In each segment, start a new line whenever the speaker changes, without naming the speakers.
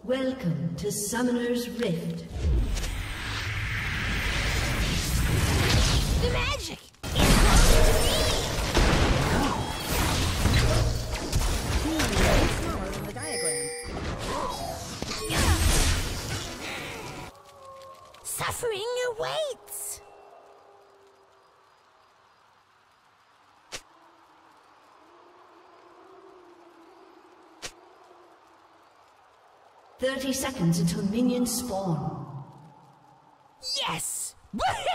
Welcome to Summoner's Rift.
The magic is close to me!
It's smaller than the diagram.
Suffering awaits!
30 seconds until minions spawn.
Yes!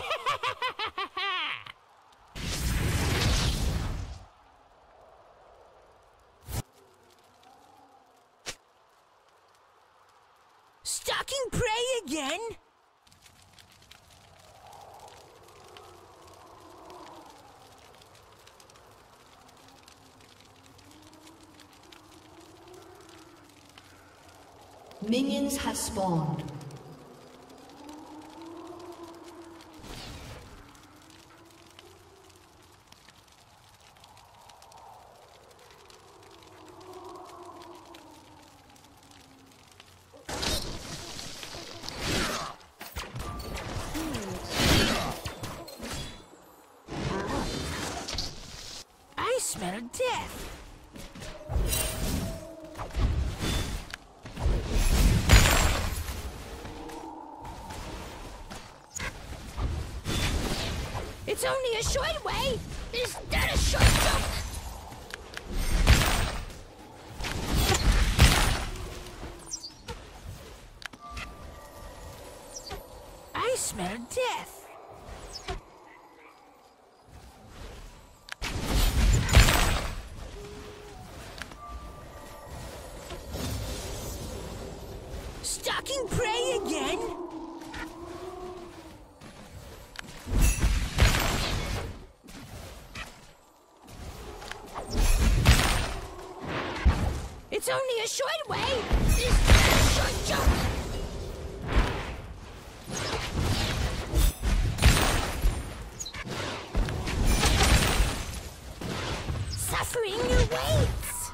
Stalking prey again?
Minions have spawned.
I smell death. It's only a short way. Is that a short jump? I smell death. Stalking prey again? It's only a short way. Is that a short jump? Suffering awaits.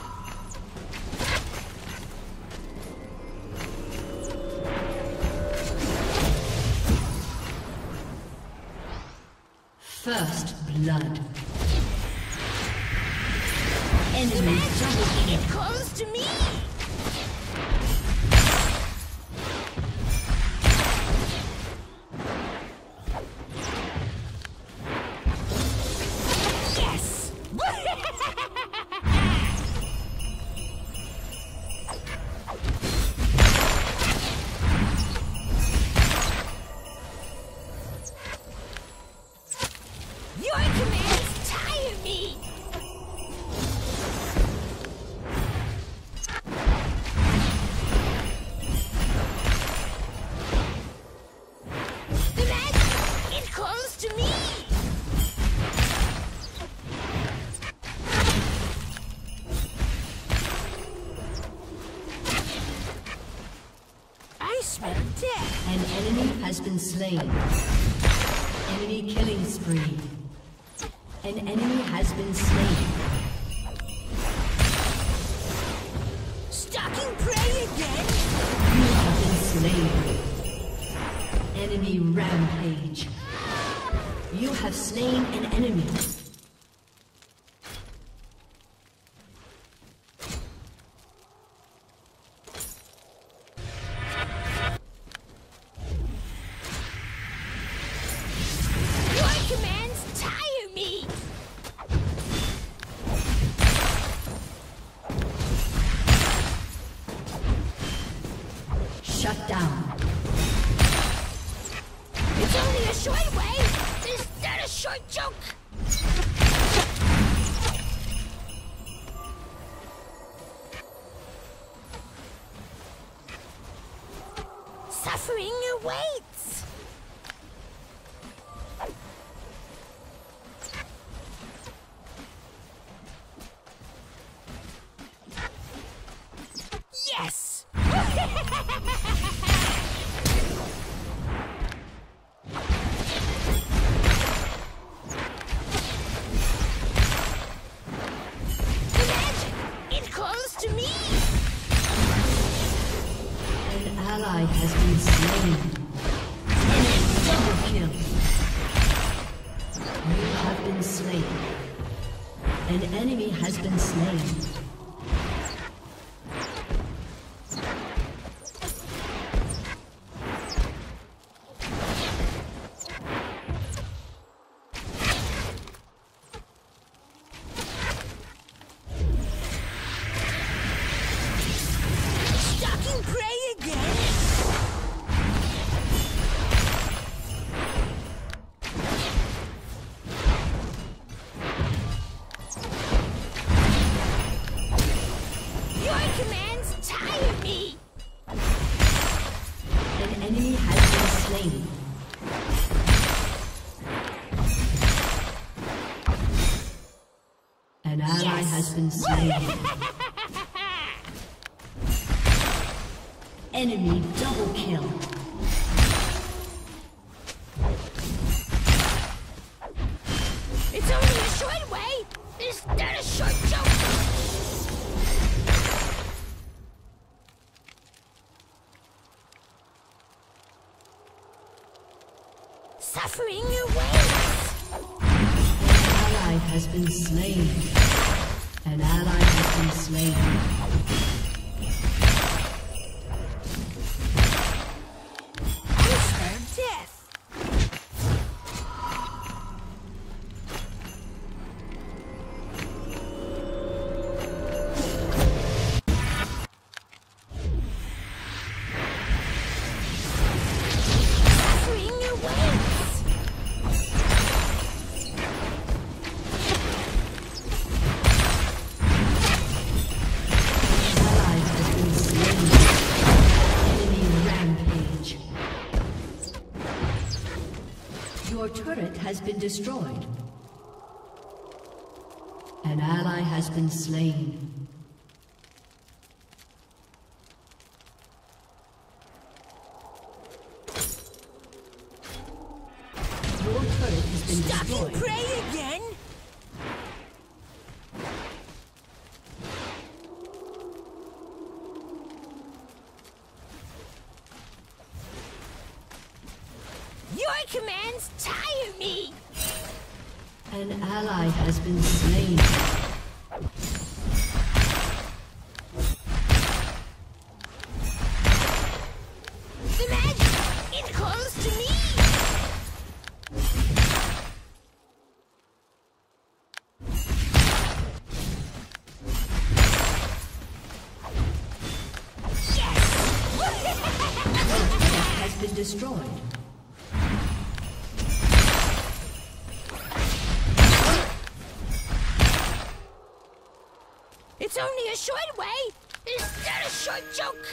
First blood. Enemy double kill.
It calls to me. Yes. Your commands tire me. The magic, it calls to me. I smell death.
An enemy has been slain. Enemy killing spree. An enemy has been slain.
Stalking prey again.
You have been slain. Enemy rampage. You have slain an enemy.
Your commands tire me.
Shut down.
It's only a short way. Is that a short joke? Suffering awaits. Yes. The magic, it calls to me.
ally has been slain. Double kill. You have been slain. An enemy has been slain. An ally has been slain. Enemy double kill.
It's only a short way. Is that a short joke? Suffering awaits.
An ally has been slain. An ally has been slain. Your turret has been destroyed. An ally has been slain. Your turret has been destroyed.
Prey again? Your commands tire me!
An ally has been slain.
The magic! It calls to me! Yes!
Has been destroyed.
It's only a short way! Is that a short joke?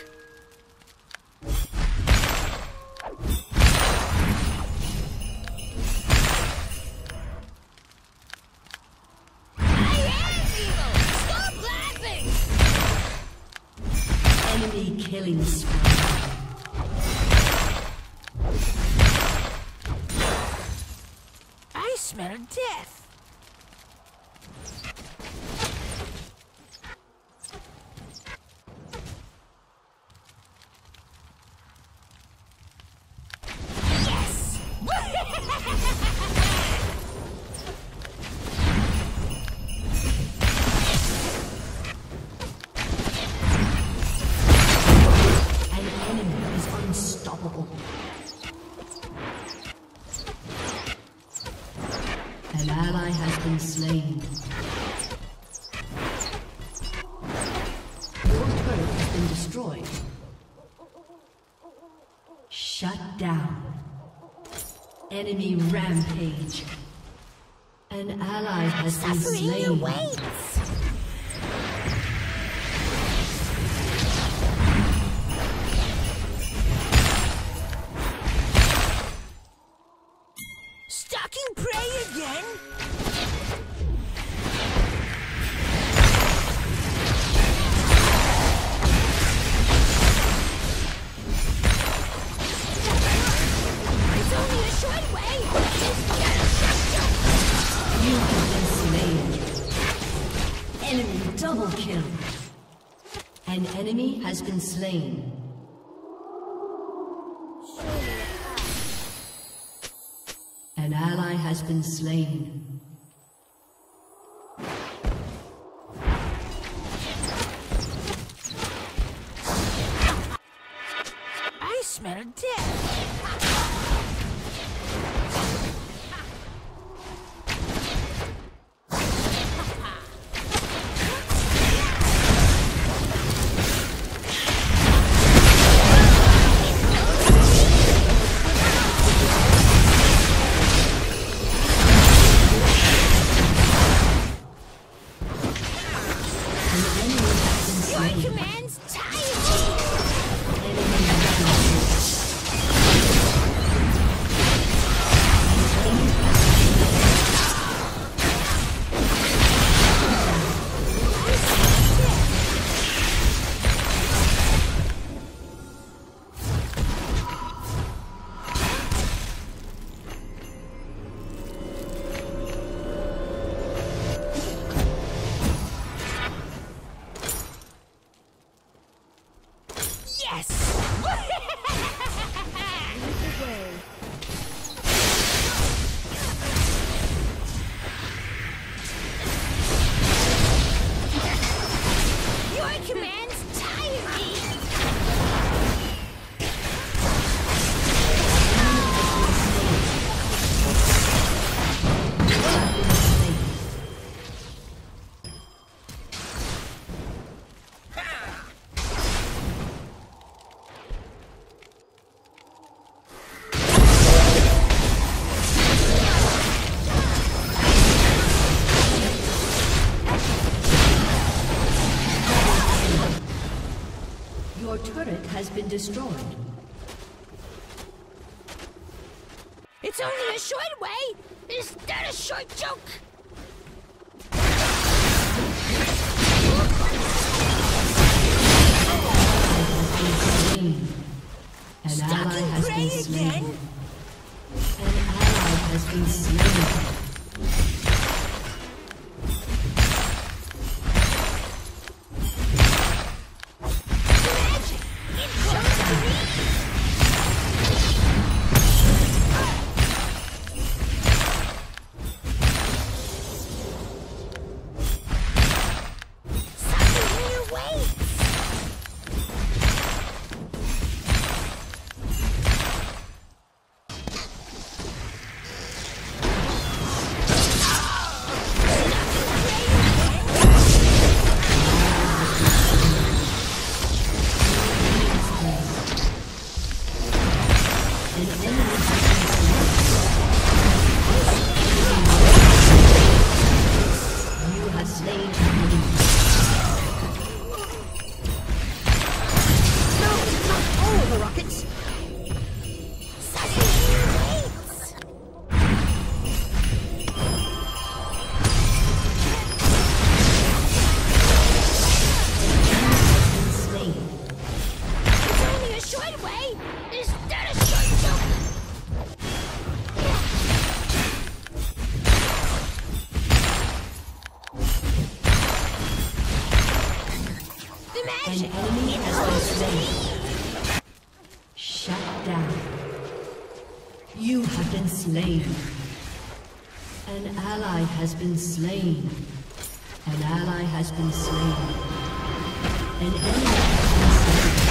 I am evil! Stop laughing!
Enemy killing spree.
I smell death.
An ally has been slain. Your turret has been destroyed. Shut down. Enemy rampage. An ally has been slain.
Awaits. Stalking prey again? It's only a short way.
You have been slain. Enemy double kill. An enemy has been slain. An ally has been slain.
I smell death.
Your turret has been destroyed.
It's only a short way! Is that a short joke?
An ally has been slain. An ally has been slain. An enemy has been slain. Shut down. You have been slain. An ally has been slain. An ally has been slain. An enemy has been slain.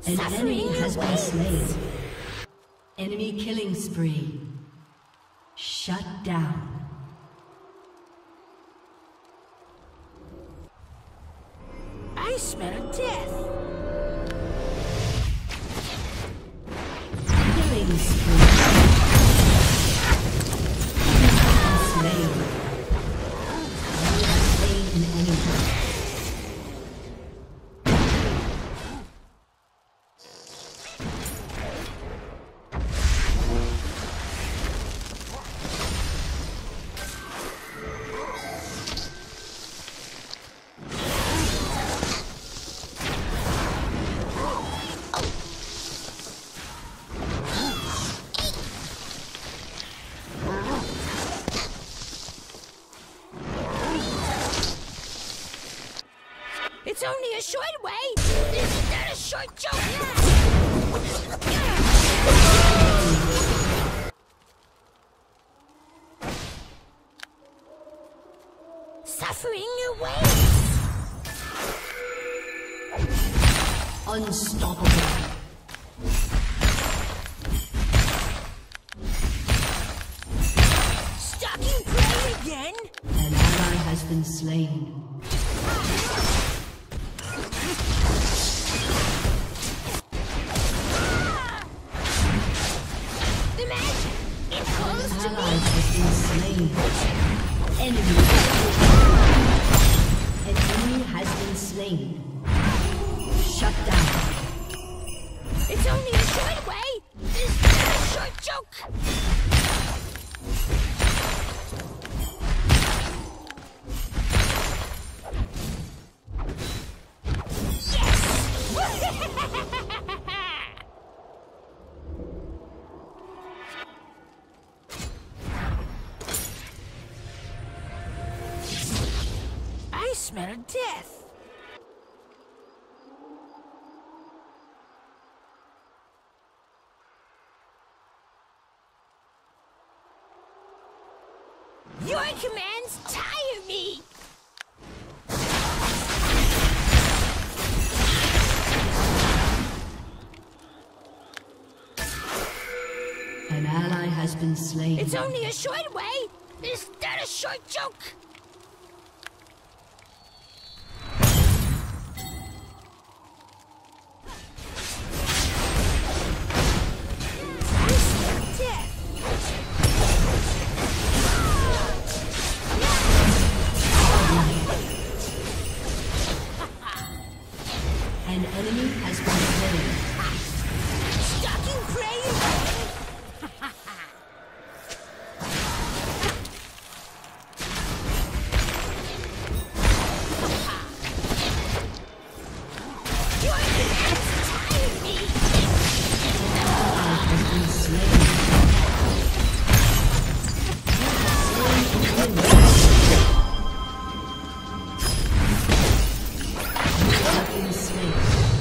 An enemy has been slain. Enemy killing spree. Shut down.
I smell death.
Killing spree. Slain. You have slain an enemy.
It's only a short way. Isn't that a short joke? Suffering awaits.
Unstoppable.
Stalking prey again?
An ally has been slain.
The magic! It calls to
Ally
me!
has been slain. Enemy. An enemy has been slain. Shut down.
It's only a short way! Is that a short joke? I smell death. Your commands tire me.
An ally has been slain.
It's only a short way. Is that a short joke? I smell death.
An enemy has been slain.
Stalking prey again. Your commands tire me.
Ally has been slain. You have been slain.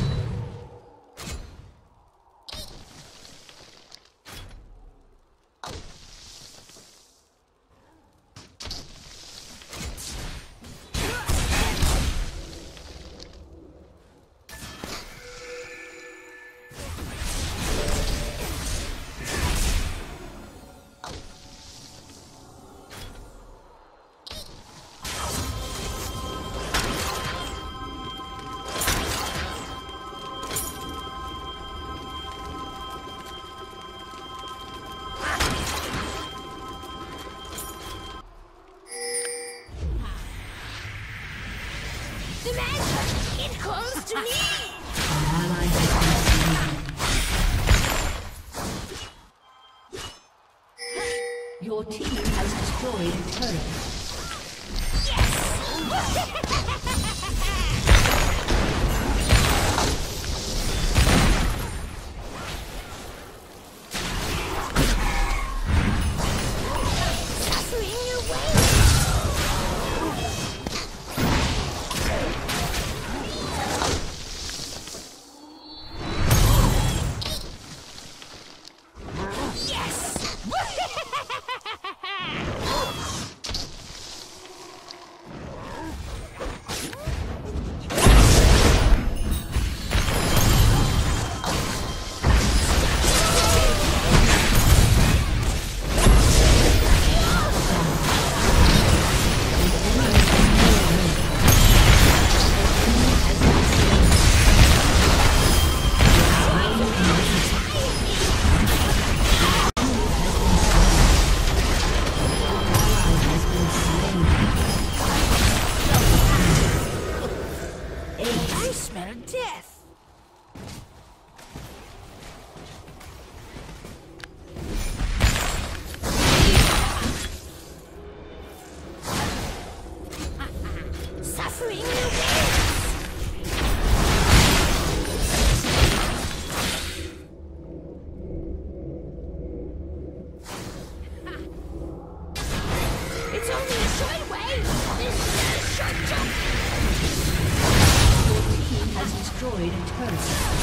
The magic, it calls to me.
An ally has been slain. Your team has destroyed a turret.
Suffering away. Yes! I smell death. Suffering awaits. It's only a short way. This is a short jump.
Your team has destroyed a turret.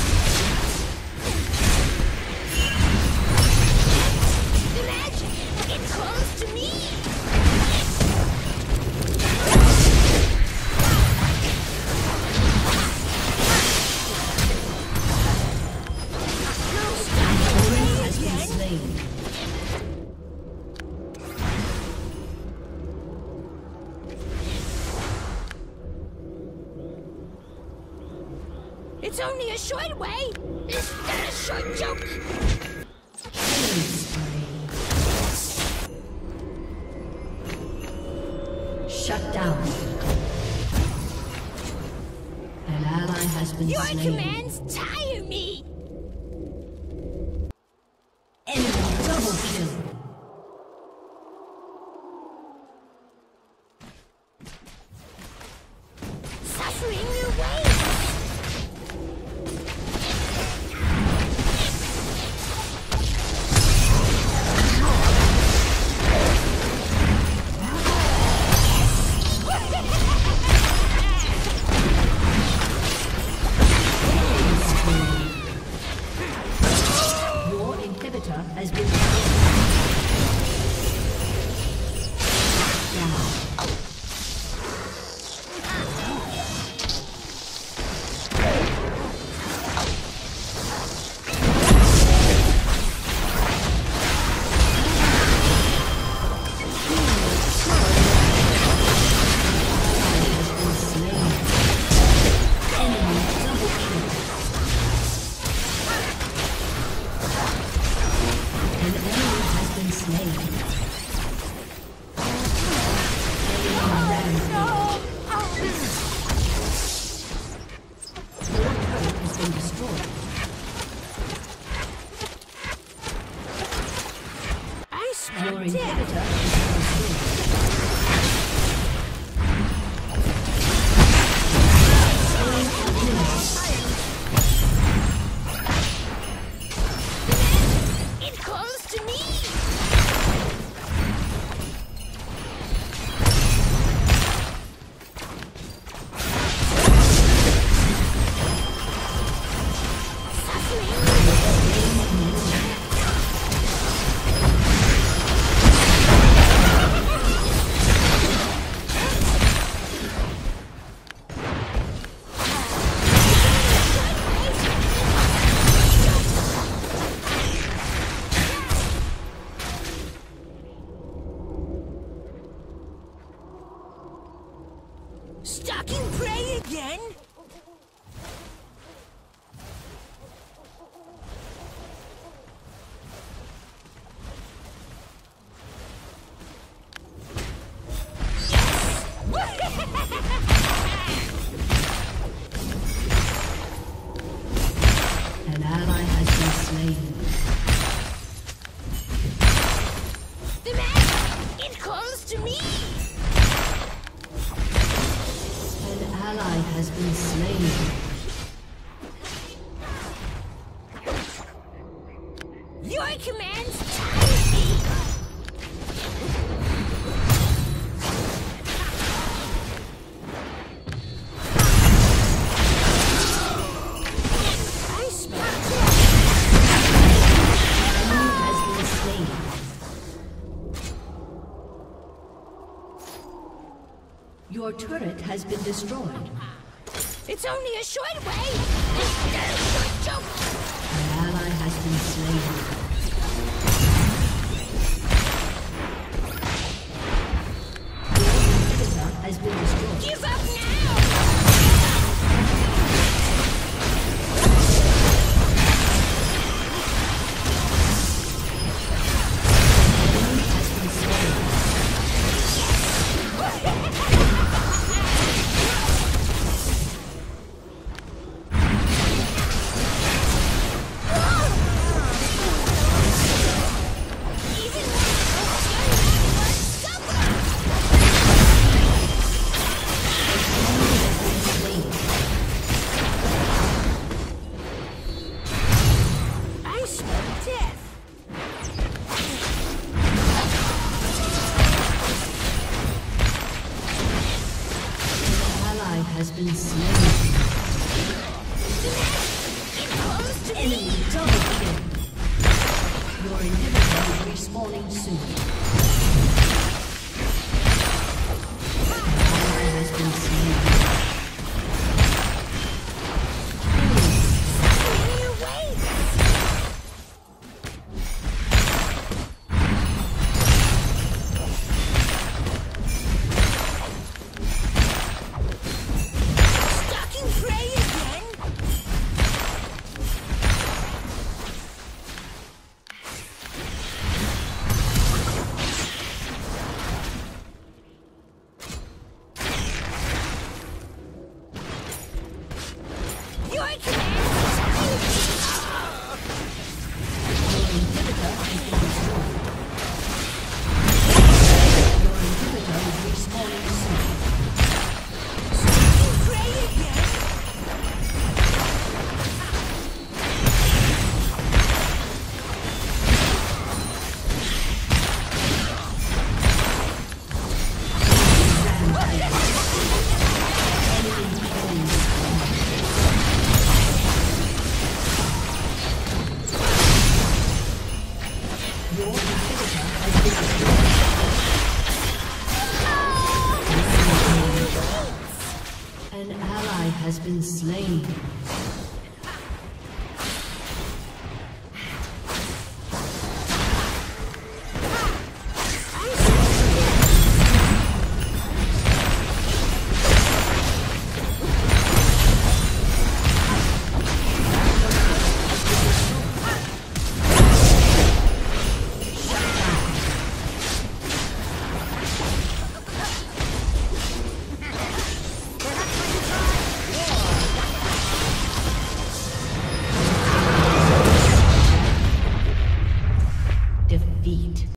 The magic, it calls to me.
Has been slain.
It's only a short way. Is that a short joke?
Killing spree. Shut down. An ally has been
Your
slain.
commands tire me.
Enemy double kill.
Suffering awaits.
Your inhibitor has been down.
I smell
Your
death.
inhibitor has been
It calls to me. Stalking prey again?
an ally has been slain.
The man, it calls to me.
An ally has been slain.
Your commands tire me. I smell death.
Enemy has been slain. Your turret has been destroyed.
It's only a short way. Is that a short joke?
An ally has been slain. Your inhibitor has been destroyed.
Give up now.
Enemy has been slain. been slain. Enemy double kill. Your inhibitor is respawning soon. Ally has been slain. An ally has been slain.